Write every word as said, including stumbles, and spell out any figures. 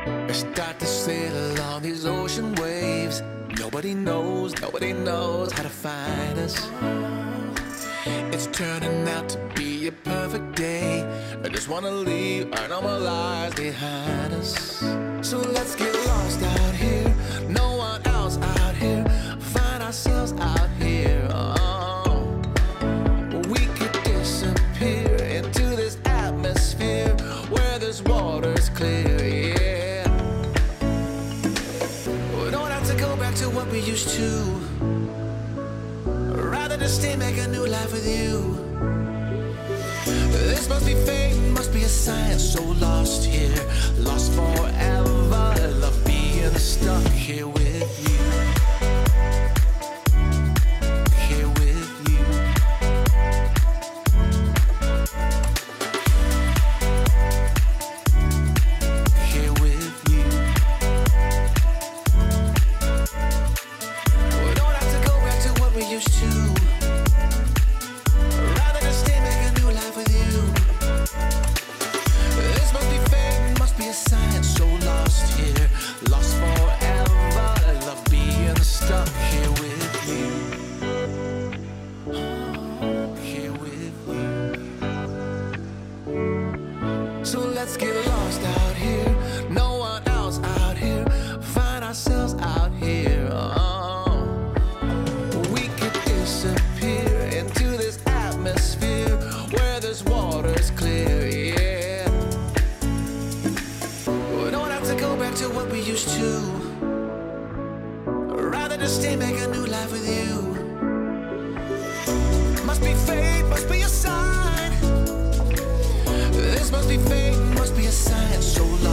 I start to sail on these ocean waves. Nobody knows, nobody knows how to find us. It's turning out to be a perfect day. I just wanna leave our normal lives behind us. So let's get lost out here, no one else out here. Find ourselves out here. Oh, we could disappear into this atmosphere where this water's clear. Yeah, we don't have to go back to what we used to. Rather just stay, make a new life with you. This must be fate, must be a sign. So lost here, lost forever. Love being stuck here with you. Here with you. Here with you. We don't have to go back to what we used to. Rather just stay, make a new life with you. This must be fate, must be a sign. So lost here, lost forever. Love being stuck here with you. Here with you. So let's get lost out here, no one else out here. Find ourselves out here. Oh, we could disappear into this atmosphere where this water's clear. Yeah, we don't have to go back to what we used to. Rather just stay, make a new life with you. Must be fate, must be a sign. This must be fate, must be a sign. So